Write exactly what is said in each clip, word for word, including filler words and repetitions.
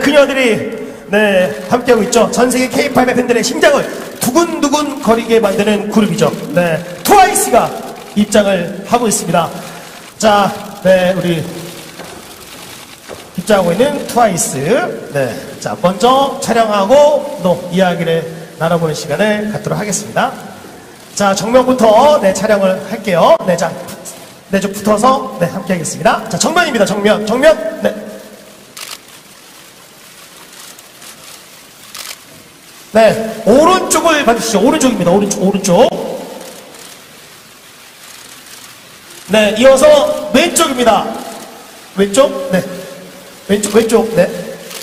그녀들이 네 함께하고 있죠. 전세계 케이팝 팬들의 심장을 두근두근 거리게 만드는 그룹이죠. 네, 트와이스가 입장을 하고 있습니다. 자, 네, 우리 입장하고 있는 트와이스. 네, 자, 먼저 촬영하고 또 이야기를 나눠보는 시간을 갖도록 하겠습니다. 자, 정면부터 네 촬영을 할게요. 네, 자, 네, 좀 붙어서 네 함께 하겠습니다. 자, 정면입니다. 정면, 정면. 네. 네, 오른쪽을 봐주시죠. 오른쪽입니다. 오른쪽, 오른쪽. 네, 이어서 왼쪽입니다. 왼쪽, 네. 왼쪽, 왼쪽, 네.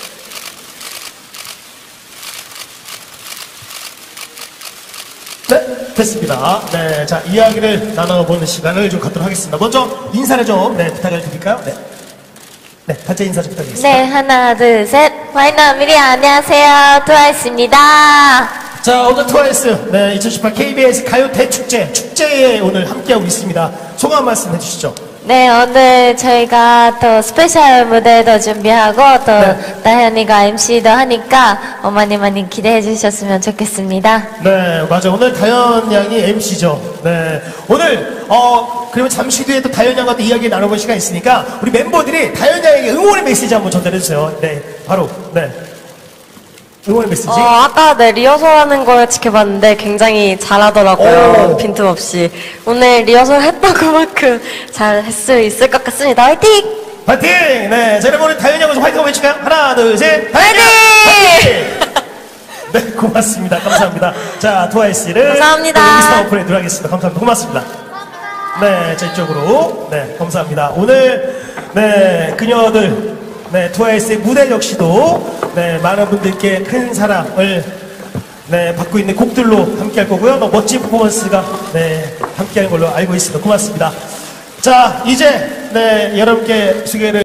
네, 됐습니다. 네, 자, 이야기를 나눠보는 시간을 좀 갖도록 하겠습니다. 먼저 인사를 좀, 네, 부탁을 드릴까요? 네. 네, 단체 인사 좀 부탁드리겠습니다. 네, 하나, 둘, 셋. 와이너 미리 안녕하세요. 트와이스입니다. 자, 오늘 트와이스, 네, 이천십팔 케이비에스 가요 대축제, 축제에 오늘 함께하고 있습니다. 소감 말씀 해주시죠. 네, 오늘 저희가 또 스페셜 무대도 준비하고 또 네. 다현이가 엠시도 하니까 어, 많이 많이 기대해 주셨으면 좋겠습니다. 네, 맞아요. 오늘 다현 양이 엠시죠. 네. 오늘, 어, 그러면 잠시 뒤에 또 다현 양과 또 이야기 나눠볼 시간 있으니까 우리 멤버들이 다현 양에게 응원의 메시지 한번 전달해주세요. 네, 바로, 네. 응원의 메시지. 어, 아까 네, 리허설 하는 걸 지켜봤는데 굉장히 잘하더라고요. 오. 빈틈없이. 오늘 리허설 했던 것만큼 잘 할 수 있을 것 같습니다. 화이팅! 파이팅! 네, 자, 여러분, 다현 양을 좀 화이팅 한번 해줄까요? 하나, 둘, 셋. 다현 양! 화이팅! 파이팅! 네, 고맙습니다. 감사합니다. 자, 트와이스를 감사합니다. 인스타 오픈에 들어가겠습니다. 감사합니다. 고맙습니다. 네, 자, 이쪽으로. 네, 감사합니다. 오늘, 네, 그녀들, 네, 트와이스의 무대 역시도, 네, 많은 분들께 큰 사랑을, 네, 받고 있는 곡들로 함께 할 거고요. 또 멋진 퍼포먼스가, 네, 함께 하는 걸로 알고 있습니다. 고맙습니다. 자, 이제, 네, 여러분께 소개를